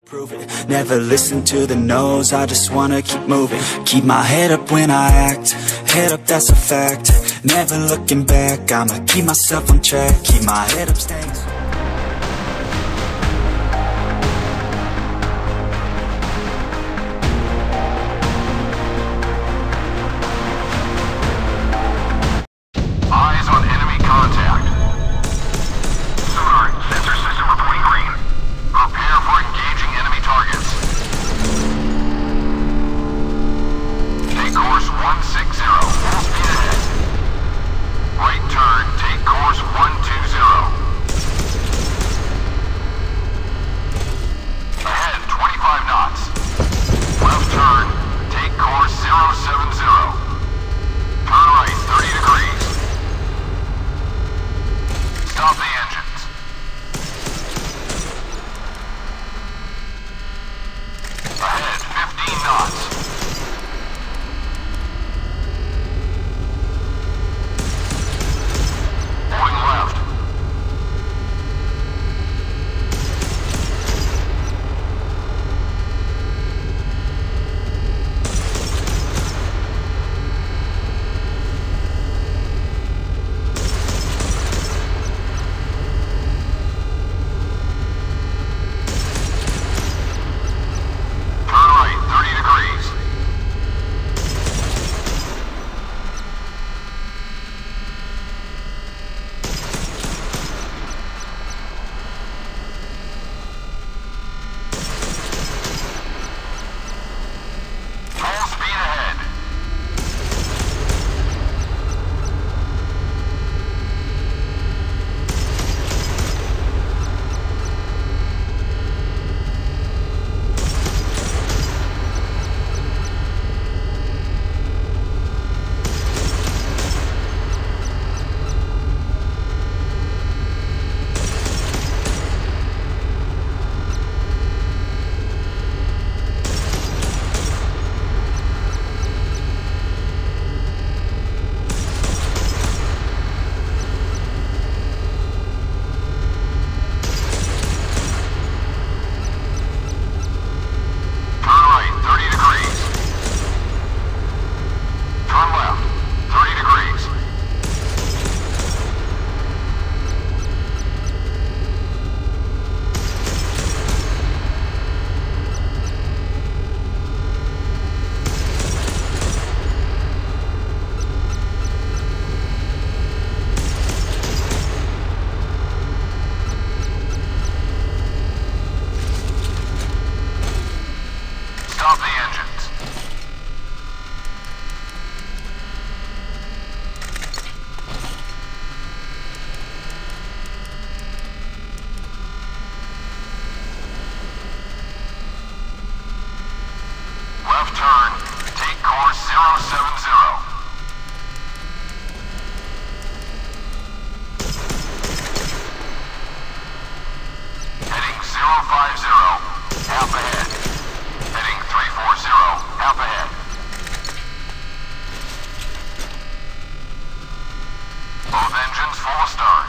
Prove it. Never listen to the no's, I just wanna keep moving. Keep my head up when I act, head up, that's a fact. Never looking back, I'ma keep myself on track. Keep my head up, staying Eyes on enemy contact. Sonar, sensor system reporting green. Prepare for engaging enemy targets. Take course 160, full speed ahead. Right turn, take course 120. Ahead, 25 knots. Left turn, take course 070. Turn right, 30 degrees. Stop the engines. Ahead, 15 knots. Going left. Turn right, 30 degrees. Full speed ahead. Turn right, 30 degrees. Turn left, 30 degrees. Stop the engines. Left turn, take course 070. Heading 050, half ahead. Heading 340, half ahead. Both engines full of stars.